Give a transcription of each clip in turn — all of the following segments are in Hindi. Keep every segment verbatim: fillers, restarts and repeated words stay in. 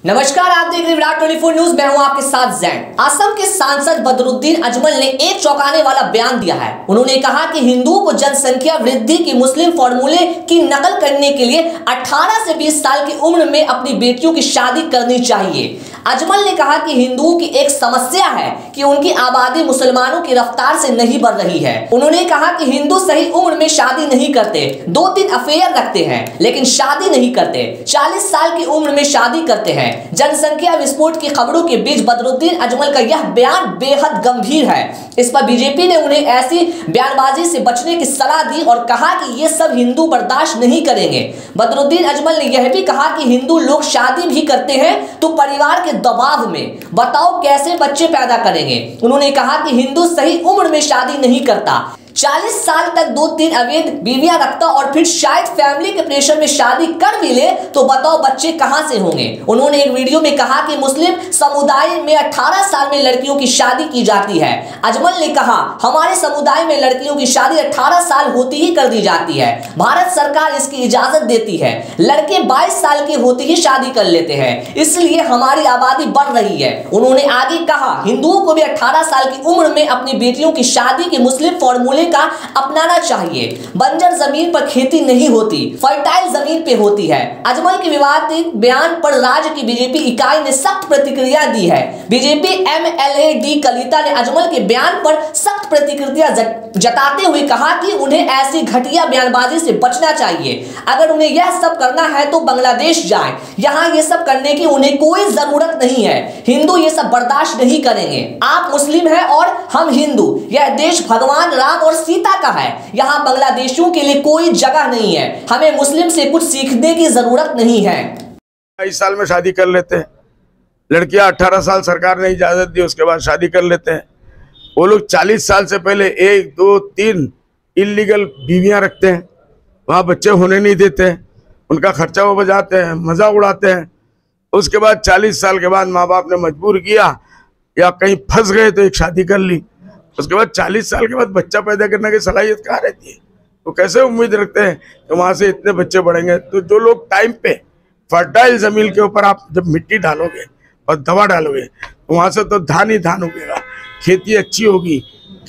नमस्कार, आप देख रहे हैं विराट चौबीस न्यूज। मैं हूं आपके साथ जैन। असम के सांसद बदरुद्दीन अजमल ने एक चौंकाने वाला बयान दिया है। उन्होंने कहा कि हिंदुओं को जनसंख्या वृद्धि की मुस्लिम फॉर्मूले की नकल करने के लिए अठारह से बीस साल की उम्र में अपनी बेटियों की शादी करनी चाहिए। अजमल ने कहा कि हिंदुओं की एक समस्या है कि उनकी आबादी मुसलमानों की रफ्तार से नहीं बढ़ रही है। उन्होंने कहा कि हिंदू सही उम्र में शादी नहीं करते, दो तीन अफेयर रखते हैं लेकिन शादी नहीं करते, चालीस साल की उम्र में शादी करते हैं। जनसंख्या विस्फोट की खबरों के बीच बदरुद्दीन अजमल का यह बयान बेहद गंभीर है। इस पर बीजेपी ने उन्हें ऐसी बयानबाजी से बचने की सलाह दी और कहा कि ये सब हिंदू बर्दाश्त नहीं करेंगे। बदरुद्दीन अजमल ने यह भी कहा कि हिंदू लोग शादी भी करते हैं तो परिवार के दबाव में, बताओ कैसे बच्चे पैदा करेंगे। उन्होंने कहा कि हिंदू सही उम्र में शादी नहीं करता, चालीस साल तक दो तीन अवैध बीवियां रखता और फिर शायद फैमिली के प्रेशर में शादी कर भी ले तो बताओ बच्चे कहां से होंगे। उन्होंने एक वीडियो में कहा कि मुस्लिम समुदाय में अठारह साल में लड़कियों की शादी की जाती है। अजमल ने कहा, हमारे समुदाय में लड़कियों की शादी अठारह साल होती ही कर दी जाती है। भारत सरकार इसकी इजाजत देती है। लड़के बाईस साल के होते ही शादी कर लेते हैं, इसलिए हमारी आबादी बढ़ रही है। उन्होंने आगे कहा, हिंदुओं को भी अठारह साल की उम्र में अपनी बेटियों की शादी के मुस्लिम फॉर्मूले का अपनाना चाहिए। बंजर जमीन पर खेती नहीं होती, फर्टाइल जमीन पे होती है। अजमल के विवादित बयान पर राज्य की बीजेपी इकाई ने सख्त प्रतिक्रिया दी है। बीजेपी एमएलए डी कलिता ने अजमल के बयान पर सख्त प्रतिक्रिया जताते हुए कहा कि उन्हें ऐसी घटिया बयानबाजी से बचना चाहिए। अगर उन्हें यह सब करना है तो बांग्लादेश जाएं, यहाँ ये सब करने की उन्हें कोई जरूरत नहीं है। हिंदू ये सब बर्दाश्त नहीं करेंगे। आप मुस्लिम हैं और हम हिंदू। यह देश भगवान राम और सीता का है, यहाँ बांग्लादेशियों के लिए कोई जगह नहीं है। हमें मुस्लिम से कुछ सीखने की जरूरत नहीं है। बाईस साल में शादी कर लेते हैं, लड़कियां अठारह साल सरकार ने इजाजत दी, उसके बाद शादी कर लेते हैं। वो लोग चालीस साल से पहले एक दो तीन इलीगल बीवियां रखते हैं, वहाँ बच्चे होने नहीं देते हैं, उनका खर्चा वो बजाते हैं, मजा उड़ाते हैं। उसके बाद चालीस साल के बाद माँ बाप ने मजबूर किया या कहीं फंस गए तो एक शादी कर ली। उसके बाद चालीस साल के बाद बच्चा पैदा करने की सलाहियत कहाँ रहती है? तो कैसे उम्मीद रखते हैं कि वहाँ से इतने बच्चे बढ़ेंगे? तो जो लोग टाइम पे फर्टाइल जमीन के ऊपर आप जब मिट्टी डालोगे और दवा डालोगे तो वहाँ से तो धान ही धान उगेगा, खेती अच्छी होगी,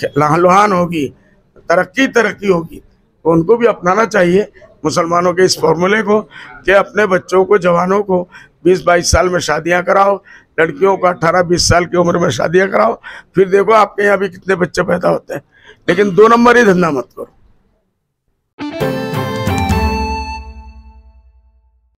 लहान होगी, तरक्की तरक्की होगी। तो उनको भी अपनाना चाहिए मुसलमानों के इस फॉर्मूले को कि अपने बच्चों को, जवानों को बीस बाईस साल में शादियां कराओ, लड़कियों को अठारह बीस साल की उम्र में शादियां कराओ, फिर देखो आपके यहाँ भी कितने बच्चे पैदा होते हैं। लेकिन दो नंबर ही धंधा मत करो।